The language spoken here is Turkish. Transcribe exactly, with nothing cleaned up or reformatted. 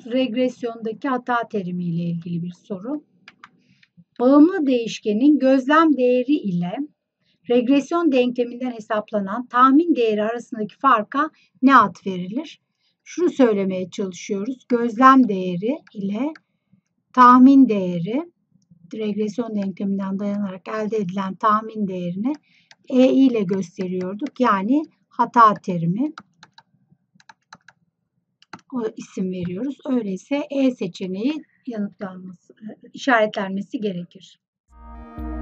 regresyondaki hata terimiyle ilgili bir soru. Bağımlı değişkenin gözlem değeri ile regresyon denkleminden hesaplanan tahmin değeri arasındaki farka ne ad verilir? Şunu söylemeye çalışıyoruz. Gözlem değeri ile tahmin değeri, regresyon denkleminden dayanarak elde edilen tahmin değerini E ile gösteriyorduk. Yani hata terimi. O isim veriyoruz. Öyleyse E seçeneği yanıtlanması, işaretlenmesi gerekir.